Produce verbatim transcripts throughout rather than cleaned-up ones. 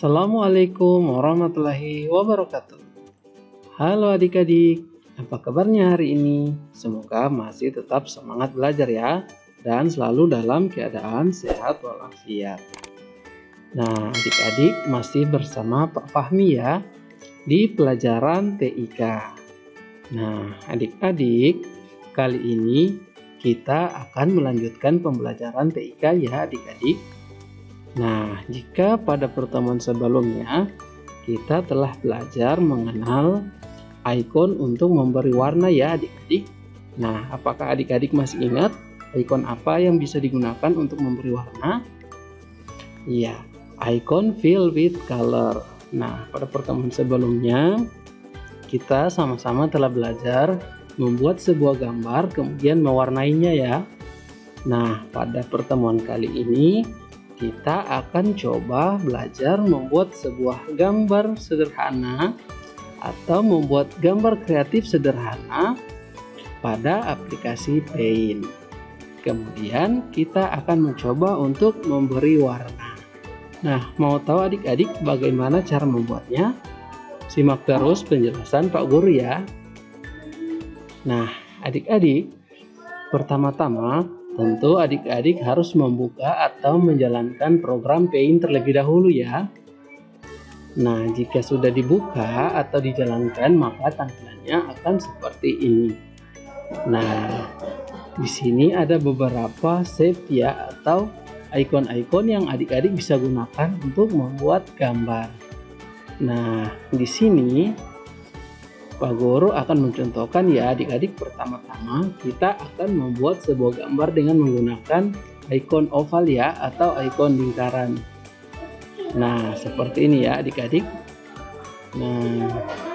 Assalamualaikum warahmatullahi wabarakatuh. Halo adik-adik, apa kabarnya hari ini? Semoga masih tetap semangat belajar ya, dan selalu dalam keadaan sehat walafiat. Nah, adik-adik masih bersama Pak Fahmi ya, di pelajaran T I K. Nah, adik-adik, kali ini kita akan melanjutkan pembelajaran T I K ya adik-adik. Nah, jika pada pertemuan sebelumnya kita telah belajar mengenal ikon untuk memberi warna ya adik-adik. Nah, apakah adik-adik masih ingat ikon apa yang bisa digunakan untuk memberi warna? Iya, ikon fill with color. Nah, pada pertemuan sebelumnya kita sama-sama telah belajar membuat sebuah gambar kemudian mewarnainya ya. Nah, pada pertemuan kali ini kita akan coba belajar membuat sebuah gambar sederhana atau membuat gambar kreatif sederhana pada aplikasi Paint. Kemudian kita akan mencoba untuk memberi warna. Nah, mau tahu adik-adik bagaimana cara membuatnya? Simak terus penjelasan Pak Guru ya. Nah, adik-adik, pertama-tama tentu adik-adik harus membuka atau menjalankan program Paint terlebih dahulu ya. Nah, jika sudah dibuka atau dijalankan, maka tampilannya akan seperti ini. Nah, di sini ada beberapa shape ya atau ikon-ikon yang adik-adik bisa gunakan untuk membuat gambar. Nah, di sini Pak Guru akan mencontohkan ya adik-adik. Pertama-tama kita akan membuat sebuah gambar dengan menggunakan ikon oval ya atau ikon lingkaran. Nah, seperti ini ya adik-adik. Nah,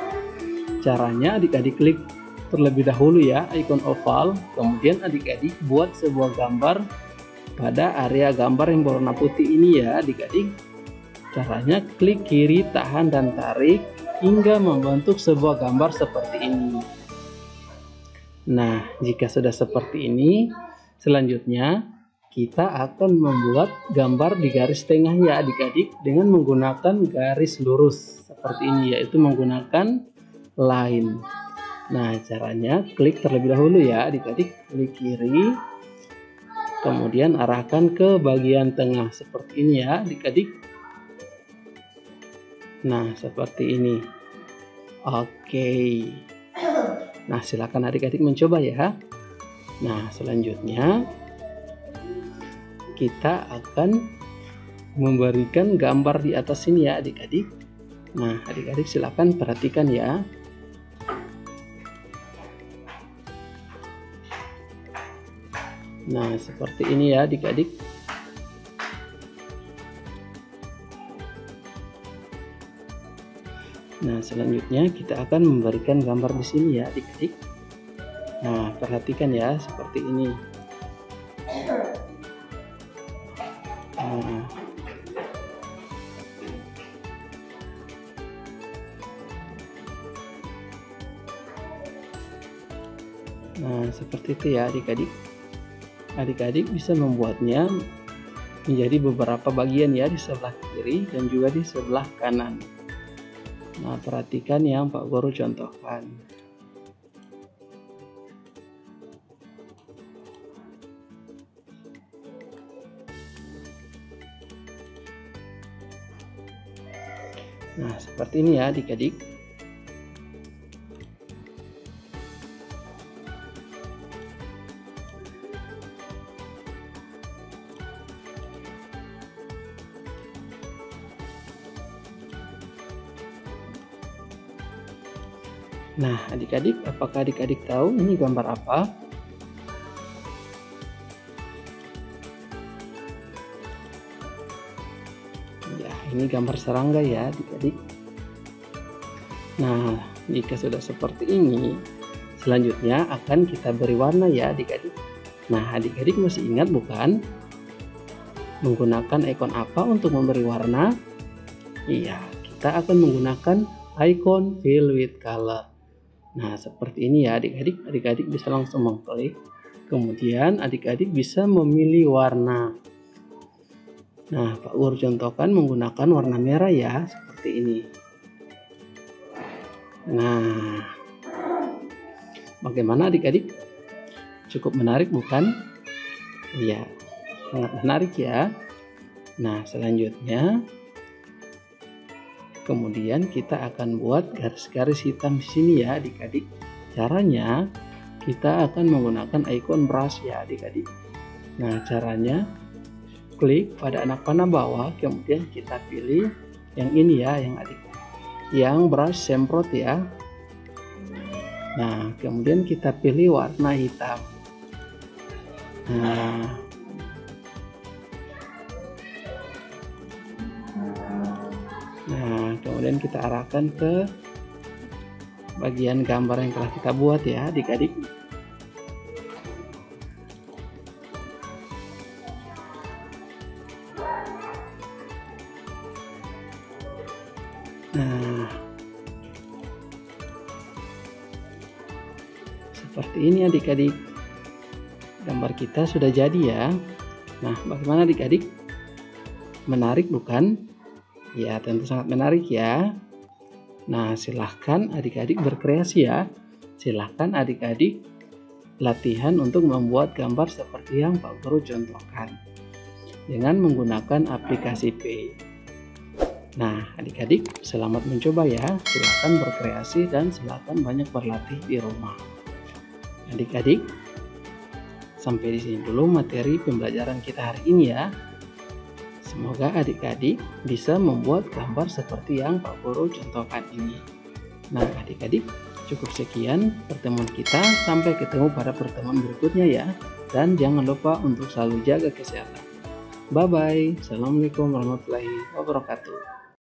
caranya adik-adik klik terlebih dahulu ya ikon oval, kemudian adik-adik buat sebuah gambar pada area gambar yang berwarna putih ini ya adik-adik. Caranya klik kiri, tahan dan tarik hingga membentuk sebuah gambar seperti ini. Nah, jika sudah seperti ini, selanjutnya kita akan membuat gambar di garis tengah ya adik-adik dengan menggunakan garis lurus seperti ini, yaitu menggunakan line. Nah, caranya klik terlebih dahulu ya adik-adik, klik kiri, kemudian arahkan ke bagian tengah seperti ini ya adik-adik. Nah, seperti ini. Oke. Nah, silakan adik-adik mencoba ya. Nah, selanjutnya kita akan memberikan gambar di atas ini ya adik-adik. Nah, adik-adik silakan perhatikan ya. Nah, seperti ini ya adik-adik. Nah, selanjutnya kita akan memberikan gambar di sini ya adik-adik. Nah, perhatikan ya seperti ini. Nah, nah seperti itu ya adik-adik. Adik-adik bisa membuatnya menjadi beberapa bagian ya di sebelah kiri dan juga di sebelah kanan. Nah, perhatikan yang Pak Guru contohkan. Nah, seperti ini ya adik-adik. Nah, adik-adik, apakah adik-adik tahu ini gambar apa? Ya, ini gambar serangga ya, adik-adik. Nah, jika sudah seperti ini, selanjutnya akan kita beri warna ya, adik-adik. Nah, adik-adik masih ingat bukan? Menggunakan ikon apa untuk memberi warna? Iya, kita akan menggunakan ikon fill with color. Nah, seperti ini ya adik-adik. Adik-adik bisa langsung mengklik. Kemudian adik-adik bisa memilih warna. Nah, Pak Guru contohkan menggunakan warna merah ya, seperti ini. Nah, bagaimana adik-adik? Cukup menarik bukan? Iya, sangat menarik ya. Nah, selanjutnya kemudian kita akan buat garis-garis hitam di sini ya adik-adik. Caranya kita akan menggunakan icon brush ya adik-adik. Nah, caranya klik pada anak panah bawah, kemudian kita pilih yang ini ya, yang adik, yang brush semprot ya. Nah, kemudian kita pilih warna hitam. Nah, nah kemudian kita arahkan ke bagian gambar yang telah kita buat ya adik-adik. Nah, seperti ini adik-adik, gambar kita sudah jadi ya. Nah, bagaimana adik-adik? Menarik bukan? Ya, tentu sangat menarik ya. Nah, silahkan adik-adik berkreasi ya. Silahkan adik-adik latihan untuk membuat gambar seperti yang Pak Guru contohkan dengan menggunakan aplikasi P. Nah, adik-adik selamat mencoba ya. Silahkan berkreasi dan silahkan banyak berlatih di rumah. Adik-adik, sampai di sini dulu materi pembelajaran kita hari ini ya. Semoga adik-adik bisa membuat gambar seperti yang Pak Guru contohkan ini. Nah, adik-adik, cukup sekian pertemuan kita. Sampai ketemu pada pertemuan berikutnya ya. Dan jangan lupa untuk selalu jaga kesehatan. Bye-bye. Assalamualaikum warahmatullahi wabarakatuh.